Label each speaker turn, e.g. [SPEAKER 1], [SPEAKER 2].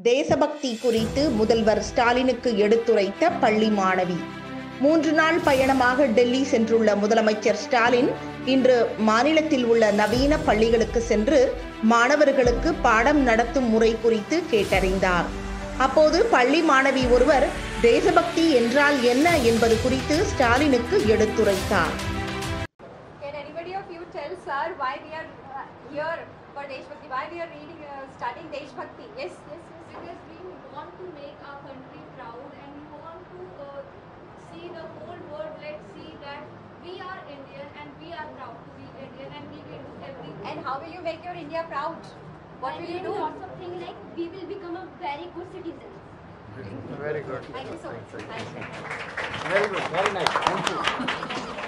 [SPEAKER 1] தேசபக்தி குறித்து முதல்வர் ஸ்டாலினுக்கு எடுத்துரைத்த பள்ளி மாணவி. 3 நாள் பயணமாக டெல்லி சென்றுள்ள முதலமைச்சர் ஸ்டாலின் இன்று மாநிலத்தில் உள்ள நவீன பள்ளிகளுக்கு சென்று மாணவர்களுக்கு பாடம் நடத்தும் முறை குறித்து கேட்டறிந்தார். அப்போது பள்ளி மாணவி ஒருவர் தேசபக்தி என்றால் என்ன என்பது குறித்து ஸ்டாலினுக்கு எடுத்துரைத்தார்.
[SPEAKER 2] For Deshbhakti, why we are reading, studying Deshbhakti? Yes.
[SPEAKER 3] Because we want to make our country proud and we want to see the whole world. Let's see that we are Indian and we are proud to be Indian and we will do everything.
[SPEAKER 2] And how will you make your India proud? What will you do?
[SPEAKER 3] Lots of things like we will become a very good citizen.
[SPEAKER 4] Very good.
[SPEAKER 2] Thank you so much.
[SPEAKER 4] Very good. Very nice. Thank you.